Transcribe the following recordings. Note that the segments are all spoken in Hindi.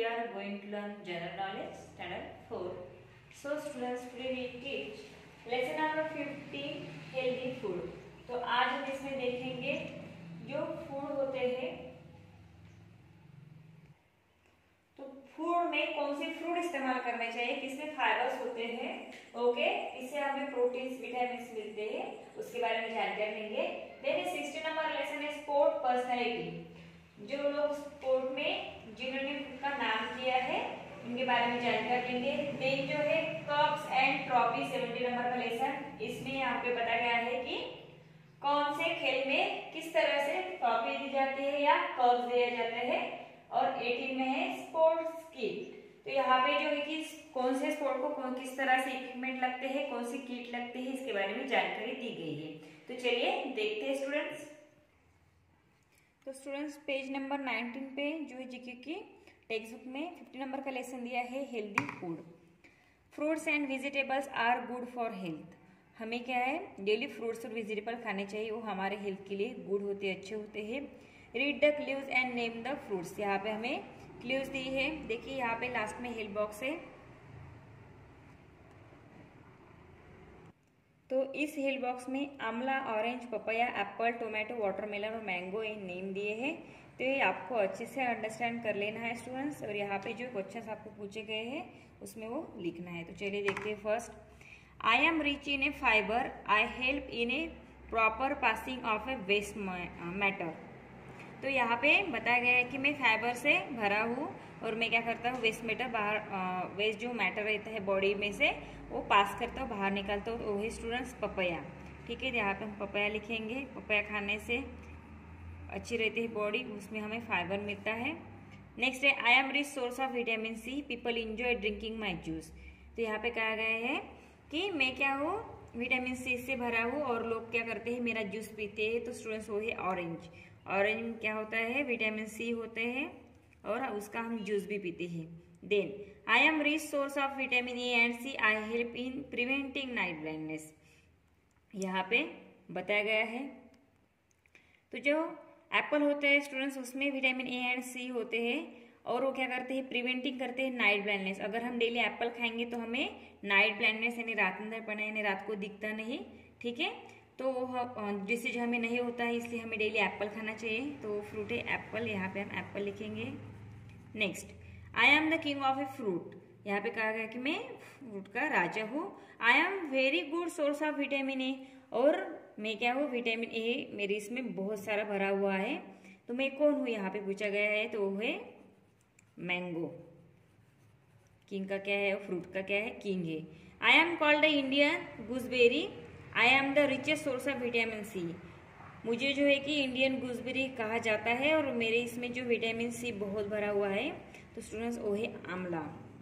are going to learn general knowledge standard 4. So students, today we teach lesson number 15 healthy food. तो आज हम इसमें देखेंगे जो फूड होते हैं, तो फूड में कौन से फ्रूट इस्तेमाल करने चाहिए, किसमें फाइबर्स होते हैं, ओके, इससे हमें प्रोटीन्स विटामिन्स मिलते हैं, उसके बारे में जानकारी लेंगे। देन 16 नंबर लेसन है स्पोर्ट पर्सनैलिटी, जो लोग स्पोर्ट में जिन्होंने का नाम किया है उनके बारे में जानकारी लेंगे। देन जो है कप्स एंड ट्रॉफी 70 नंबर का लेसन, इसमें यहाँ पे बताया गया है कि कौन से खेल में किस तरह से ट्रॉफी दी जाती है या कप्स दिया जाता है। और 18 में है स्पोर्ट्स किट, तो यहाँ पे जो है कि कौन से स्पोर्ट को किस तरह से इक्विपमेंट लगते हैं, कौन सी किट लगती है, इसके बारे में जानकारी दी गई है। तो चलिए देखते हैं स्टूडेंट्स। तो स्टूडेंट्स पेज नंबर 19 पे जो है जीके की टेक्स्ट बुक में 50 नंबर का लेसन दिया है healthy food. Fruits and vegetables are good for health. हमें क्या है, डेली फ्रूट्स और वेजिटेबल खाने चाहिए, वो हमारे हेल्थ के लिए गुड होते हैं, अच्छे होते हैं। Read the clues and name the fruits, यहाँ पे हमें क्लूज दी है। देखिए यहाँ पे लास्ट में हेल्प बॉक्स है, तो इस हेल्प बॉक्स में amla, orange, papaya, apple, tomato, watermelon और मैंगो ये नेम दिए हैं। तो ये आपको अच्छे से अंडरस्टैंड कर लेना है स्टूडेंट्स, और यहाँ पे जो क्वेश्चंस आपको पूछे गए हैं उसमें वो लिखना है। तो चलिए देखते हैं। First, I am rich in a fibre, I help in a proper passing of a waste matter. तो यहाँ पे बताया गया है कि मैं फाइबर से भरा हूँ और मैं क्या करता हूँ, वेस्ट मैटर बाहर, वेस्ट जो मैटर रहता है बॉडी में से वो पास करता हूँ, बाहर निकालता हूँ। वही स्टूडेंट्स पपाया, ठीक है, यहाँ पे हम पपाया लिखेंगे। पपाया खाने से अच्छी रहती है बॉडी, उसमें हमें फाइबर मिलता है। नेक्स्ट है I am rich source of vitamin C, people enjoy drinking my juice. तो यहाँ पे कहा गया है कि मैं क्या हूँ, विटामिन सी से भरा हूँ और लोग क्या करते हैं, मेरा जूस पीते हैं। तो स्टूडेंट्स वो है ऑरेंज। ऑरेंज में क्या होता है, विटामिन सी होते हैं और उसका हम जूस भी पीते हैं। Then I am rich source of vitamin A and C, I help in preventing night blindness. यहाँ पे बताया गया है। तो जो एप्पल होते हैं स्टूडेंट्स, उसमें विटामिन ए एंड सी होते हैं और वो क्या करते हैं, प्रिवेंटिंग करते हैं नाइट ब्लाइंडनेस। अगर हम डेली एप्पल खाएंगे तो हमें नाइट ब्लाइंडनेस यानी रात अंदर पड़ना यानी रात को दिखता नहीं, ठीक है, तो डिसीज हमें नहीं होता है, इसलिए हमें डेली एप्पल खाना चाहिए। तो फ्रूट है एप्पल, यहाँ पे हम एप्पल लिखेंगे। Next, I am the king of a fruit, यहाँ पे कहा गया कि मैं फ्रूट का राजा हूँ। I am very good source of vitamin A, और मैं क्या हूँ, विटामिन ए मेरे इसमें बहुत सारा भरा हुआ है। तो मैं कौन हूँ, यहाँ पे पूछा गया है, तो वो है मैंगो। किंग का क्या है, फ्रूट का क्या है, किंग है। I am called the Indian gooseberry, I am the richest source of vitamin C. मुझे जो है कि इंडियन गूसबेरी कहा जाता है और मेरे इसमें जो विटामिन सी बहुत भरा हुआ है। तो स्टूडेंट्स वो है आंवला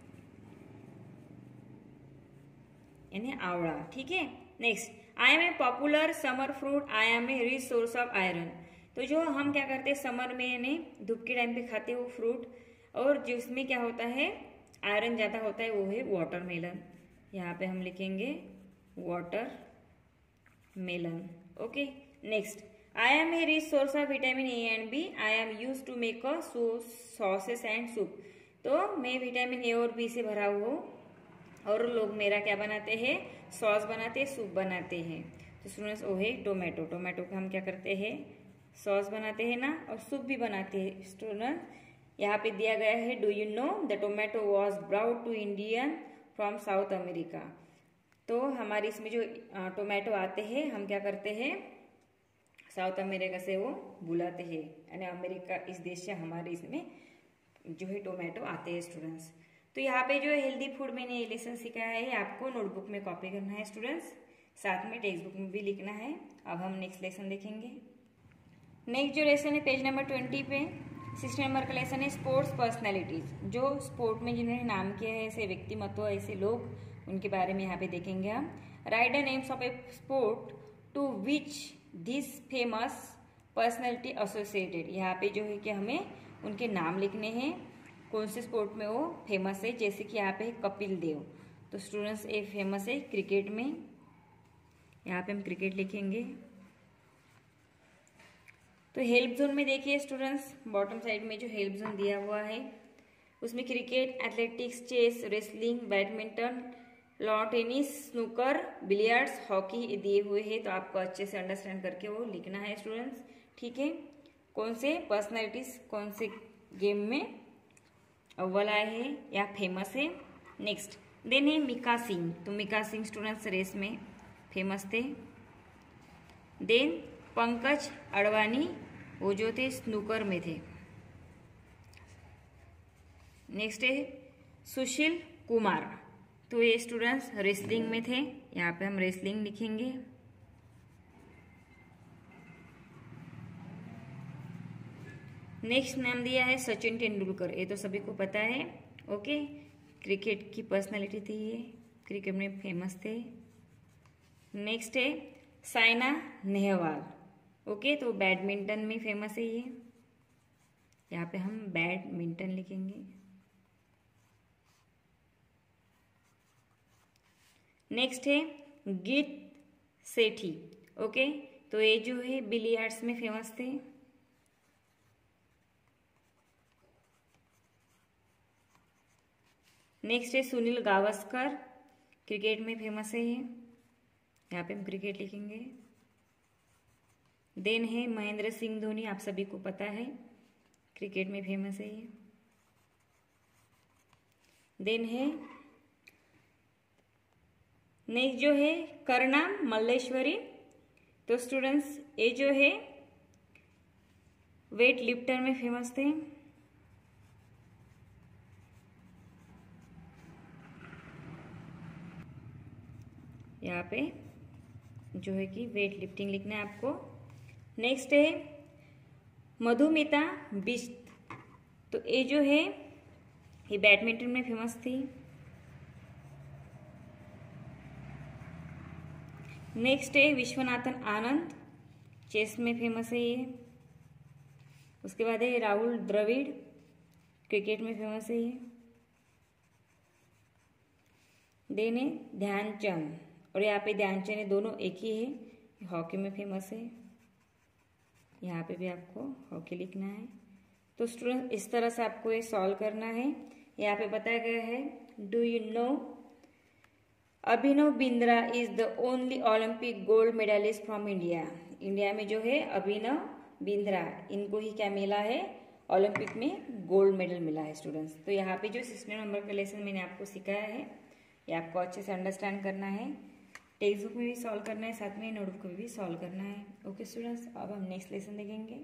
यानी आंवला, ठीक है। Next, I am a popular summer fruit, I am a rich source of iron. तो जो हम क्या करते हैं समर में यानी धूप के टाइम पे खाते हैं वो फ्रूट, और जिसमें क्या होता है आयरन ज्यादा होता है, वो है वाटरमेलन। यहाँ पे हम लिखेंगे watermelon, okay. Next, I am a rich source of vitamin A and B, I am use to make a sauces and soup. तो मैं विटामिन ए और बी से भरा हुआ हूँ और लोग मेरा क्या बनाते हैं, सॉस बनाते हैं, सूप बनाते हैं। तो स्टूडेंट्स वो है टोमेटो। टोमेटो का हम क्या करते हैं, सॉस बनाते हैं ना, और सूप भी बनाते हैं। स्टूडेंट यहाँ पे दिया गया है, do you know the tomato was brought to Indian from South America. तो हमारे इसमें जो टोमेटो आते हैं, हम क्या करते हैं, साउथ अमेरिका से वो बुलाते हैं, यानी अमेरिका इस देश से हमारे इसमें जो है टोमेटो आते हैं स्टूडेंट्स। तो यहाँ पे जो हेल्दी फूड मैंने ये लेसन सिखाया है, आपको नोटबुक में कॉपी करना है स्टूडेंट्स, साथ में टेक्स्ट बुक में भी लिखना है। अब हम नेक्स्ट लेसन देखेंगे। नेक्स्ट जो लेसन है पेज नंबर 20 पे 16 नंबर का लेसन है स्पोर्ट्स पर्सनैलिटीज। जो स्पोर्ट में जिन्होंने नाम किया है, ऐसे व्यक्तिमत्व, ऐसे लोग, उनके बारे में यहाँ पे देखेंगे हम। Write the names of a sport to which this famous personality associated. यहाँ पे जो है कि हमें उनके नाम लिखने हैं, कौन से स्पोर्ट में वो फेमस है। जैसे कि यहाँ पे कपिल देव, तो स्टूडेंट्स ये फेमस है क्रिकेट में, यहाँ पे हम क्रिकेट लिखेंगे। तो हेल्प जोन में देखिए स्टूडेंट्स, बॉटम साइड में जो हेल्प जोन दिया हुआ है उसमें cricket, athletics, chess, wrestling, badminton, lawn tennis, snooker, billiards, hockey दिए हुए हैं, तो आपको अच्छे से अंडरस्टैंड करके वो लिखना है स्टूडेंट्स। ठीक है, कौन से पर्सनैलिटीज कौन से गेम में अव्वल आए हैं या फेमस है। नेक्स्ट देन है मिका सिंह, तो मिका सिंह स्टूडेंट्स रेस में फेमस थे। देन पंकज अडवाणी, वो जो थे स्नूकर में थे। नेक्स्ट है सुशील कुमार, तो ये स्टूडेंट्स रेसलिंग में थे, यहाँ पे हम रेसलिंग लिखेंगे। नेक्स्ट नाम दिया है सचिन तेंदुलकर, ये तो सभी को पता है। ओके, क्रिकेट की पर्सनालिटी थी ये, क्रिकेट में फेमस थे। नेक्स्ट है साइना नेहवाल, ओके, तो बैडमिंटन में फेमस है ये, यहाँ पे हम बैडमिंटन लिखेंगे। नेक्स्ट है गीत सेठी, ओके, तो ये जो है बिलियर्ड्स में फेमस थे। नेक्स्ट है सुनील गावस्कर, क्रिकेट में फेमस है ये, यहाँ पे हम क्रिकेट लिखेंगे। देन है महेंद्र सिंह धोनी, आप सभी को पता है, क्रिकेट में फेमस है ये। देन है नेक्स्ट जो है करणाम मल्लेश्वरी, तो स्टूडेंट्स ये जो है वेट लिफ्टर में फेमस थे। यहाँ पे जो है कि वेट लिफ्टिंग लिखना है आपको। नेक्स्ट है मधुमिता बिष्ट, तो ये जो है ये बैडमिंटन में फेमस थी। नेक्स्ट है विश्वनाथन आनंद, चेस में फेमस है ये। उसके बाद है राहुल द्रविड़, क्रिकेट में फेमस है ये। देन है ध्यानचंद, और यहाँ पे ध्यानचंद ये दोनों एक ही है, हॉकी में फेमस है, यहाँ पे भी आपको हॉकी लिखना है। तो स्टूडेंट इस तरह से आपको ये सॉल्व करना है। यहाँ पे बताया गया है do you know Abhinav Bindra is the only Olympic gold medalist from India. India में जो है अभिनव बिंद्रा, इनको ही क्या मिला है, ओलंपिक में गोल्ड मेडल मिला है स्टूडेंट्स। तो यहाँ पे जो 16 नंबर का लेसन मैंने आपको सिखाया है, ये आपको अच्छे से अंडरस्टैंड करना है, टेक्स्ट बुक में भी सॉल्व करना है, साथ में नोटबुक में भी सॉल्व करना है। ओके स्टूडेंट्स, अब हम नेक्स्ट लेसन देखेंगे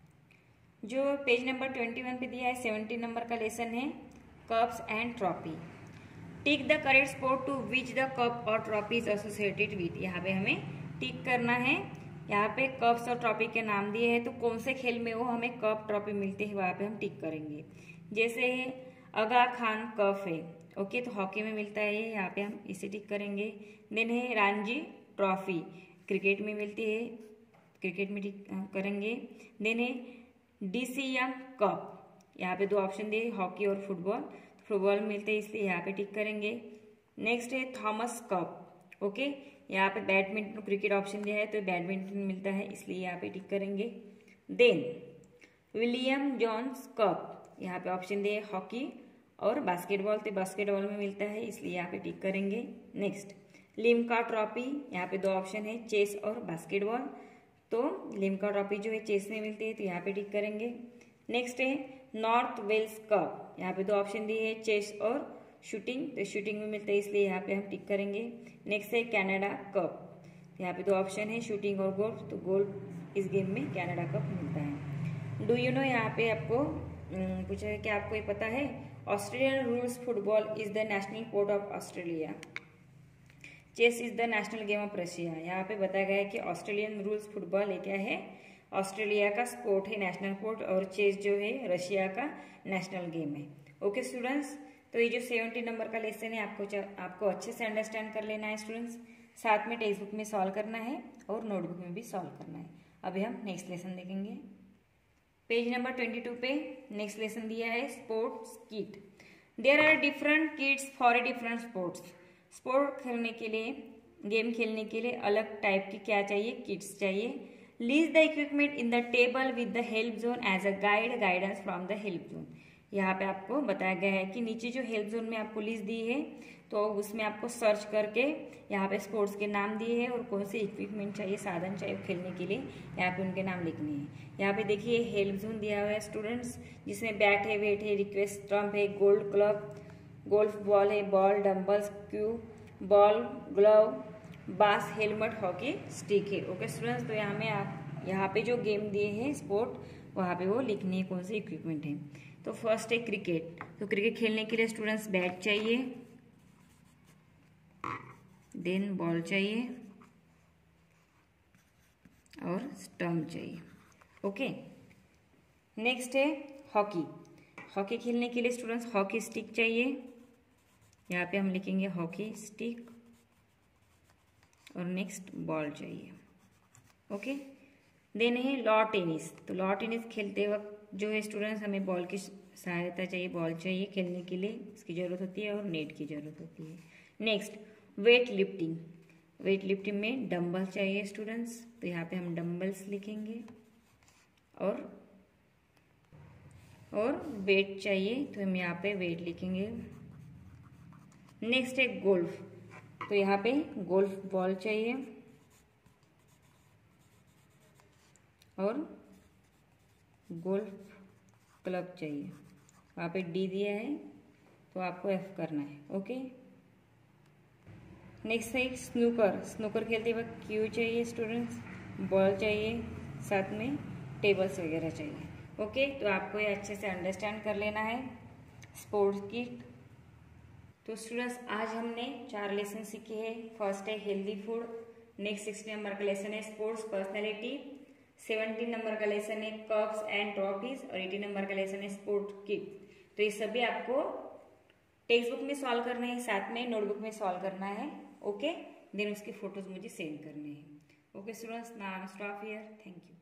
जो पेज नंबर 21 पे दिया है। 17 नंबर का लेसन है cups and trophy. Tick the correct sport to which the cup और ट्रॉफी इज एसोसिएटेड विथ। यहाँ पे हमें टिक करना है, यहाँ पे कप्स और ट्रॉफी के नाम दिए हैं, तो कौन से खेल में वो हमें कप ट्रॉफी मिलते हैं वहाँ पे हम टिक करेंगे। जैसे आगा खान कप है, ओके, तो हॉकी में मिलता है ये, यहाँ पे हम इसे टिक करेंगे। देन है रणजी ट्रॉफी, क्रिकेट में मिलती है, क्रिकेट में टिक करेंगे। देन है DCM कप, यहाँ पे दो ऑप्शन दिए हॉकी और फुटबॉल, फुटबॉल में मिलते हैं इसलिए यहाँ पे टिक करेंगे। नेक्स्ट है थॉमस कप, ओके, यहाँ पे बैडमिंटन क्रिकेट ऑप्शन दिया है तो बैडमिंटन मिलता है इसलिए यहाँ पे टिक करेंगे। देन विलियम जॉन्स कप, यहाँ पे ऑप्शन दिए हॉकी और बास्केटबॉल, तो बास्केटबॉल में मिलता है इसलिए यहाँ पे टिक करेंगे। नेक्स्ट लिम्का ट्रॉफी, यहाँ पे दो ऑप्शन है चेस और बास्केटबॉल, तो लिम्का ट्रॉफी जो है चेस में मिलती है तो यहाँ पे टिक करेंगे। नेक्स्ट है नॉर्थ वेल्स कप, यहाँ पे दो ऑप्शन दिए है चेस और शूटिंग, तो शूटिंग में मिलता है इसलिए यहाँ पे हम टिक करेंगे। नेक्स्ट है कनाडा कप, यहाँ पे दो ऑप्शन है शूटिंग और गोल्फ, तो गोल्फ इस गेम में कनाडा कप मिलता है। डू यू नो, यहाँ पे आपको पूछा है कि आपको ये पता है Australian rules football is the national sport of Australia, chess is the national game of Russia. यहाँ पे बताया गया है कि ऑस्ट्रेलियन रूल्स फुटबॉल ये क्या है, ऑस्ट्रेलिया का स्पोर्ट है, नेशनल स्पोर्ट, और चेस जो है रशिया का नेशनल गेम है। ओके स्टूडेंट्स, तो ये जो 70 नंबर का लेसन है आपको अच्छे से अंडरस्टैंड कर लेना है स्टूडेंट्स, साथ में टेक्स्ट बुक में सॉल्व करना है और नोटबुक में भी सॉल्व करना है। अभी हम नेक्स्ट लेसन देखेंगे। पेज नंबर 22 पे नेक्स्ट लेसन दिया है sports kit. There are different kits for a different sports. Sport खेलने के लिए, गेम खेलने के लिए अलग टाइप की क्या चाहिए, किट्स चाहिए। List the equipment in the table with the help zone as a guidance from the help zone. यहाँ पे आपको बताया गया है कि नीचे जो हेल्प जोन में आपको लिस्ट दी है तो उसमें आपको सर्च करके यहाँ पे स्पोर्ट्स के नाम दिए हैं और कौन से इक्विपमेंट चाहिए, साधन चाहिए खेलने के लिए, यहाँ पे उनके नाम लिखने हैं। यहाँ पे देखिए हेल्प जोन दिया हुआ है स्टूडेंट्स, जिसमें बैट है, वेट है, रिक्वेस्ट स्टम्प है, गोल्ड क्लब, गोल्फ बॉल है, ball, dumbbells, cue, ball, glove, बास, हेलमेट, हॉकी स्टिक है। ओके स्टूडेंट्स, तो यहाँ पे जो गेम दिए हैं स्पोर्ट वहाँ पे वो लिखने हैं कौन से इक्विपमेंट है। तो फर्स्ट है क्रिकेट। तो क्रिकेट खेलने के लिए स्टूडेंट्स बैट चाहिए, देन बॉल चाहिए और स्टम्प चाहिए। ओके, नेक्स्ट है हॉकी। हॉकी खेलने के लिए स्टूडेंट्स हॉकी स्टिक चाहिए, यहाँ पे हम लिखेंगे हॉकी स्टिक, और नेक्स्ट बॉल चाहिए। ओके, देन है लॉ टेनिस। तो लॉ टेनिस खेलते वक्त जो है स्टूडेंट्स हमें बॉल की सहायता चाहिए, बॉल चाहिए खेलने के लिए, इसकी ज़रूरत होती है और नेट की ज़रूरत होती है। Next weight lifting. Weight lifting में डंबल चाहिए स्टूडेंट्स, तो यहाँ पे हम डंबल्स लिखेंगे और वेट चाहिए तो हम यहाँ पे वेट लिखेंगे। नेक्स्ट है गोल्फ। तो यहाँ पे गोल्फ बॉल चाहिए और गोल्फ क्लब चाहिए, वहाँ पे डी दिया है तो आपको एफ करना है। ओके, नेक्स्ट है स्नूकर। स्नूकर खेलते वक्त क्यू चाहिए स्टूडेंट्स, बॉल चाहिए, साथ में टेबल्स वगैरह चाहिए। ओके, तो आपको ये अच्छे से अंडरस्टैंड कर लेना है स्पोर्ट्स किट। तो स्टूडेंट्स आज हमने 4 लेसन सीखे हैं। फर्स्ट है हेल्दी फूड, नेक्स्ट 16 नंबर का लेसन है स्पोर्ट्स पर्सनैलिटी, 17 नंबर का लेसन है कप्स एंड ट्रॉफीज और 18 नंबर का लेसन है स्पोर्ट किट। तो ये सभी आपको टेक्स्ट बुक में सॉल्व करना है, साथ में नोटबुक में सॉल्व करना है। ओके, देन उसकी फोटोज मुझे सेंड करने हैं। Okay students, now I am stop here, thank you.